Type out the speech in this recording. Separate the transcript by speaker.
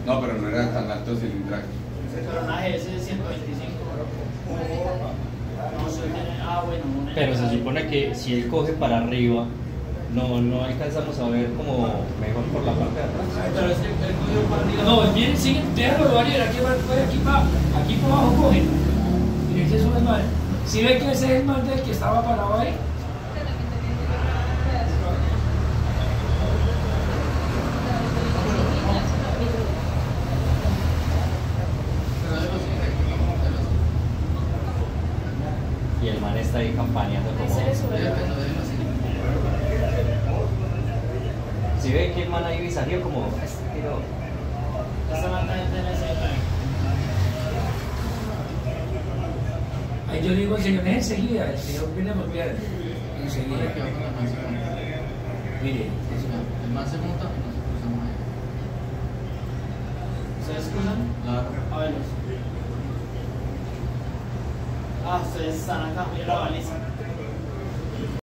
Speaker 1: No, pero no era tan alto cilindraje.
Speaker 2: Ese coronaje ese es 125. No sé, bueno.
Speaker 3: Pero se supone que si él coge para arriba, no alcanzamos a ver como mejor por la parte de atrás.
Speaker 2: Pero es que él cogió para arriba. No, miren, siguen, déjalo variar, aquí para abajo cogen. Miren que eso es mal. Si ven que ese es el mal del que estaba parado ahí.
Speaker 3: Y el man está ahí campaneando como... Si ve que el man ahí salió como... Este tiro...
Speaker 2: Esta mata es de la escena. Ahí yo digo, el señor es enseguida, el señor viene a golpear. Enseguida. Mire,
Speaker 4: el man se monta y nos cruzamos ahí.
Speaker 2: ¿se excusan?
Speaker 4: Claro.
Speaker 2: A verlos. Ustedes están acá, mira la baliza.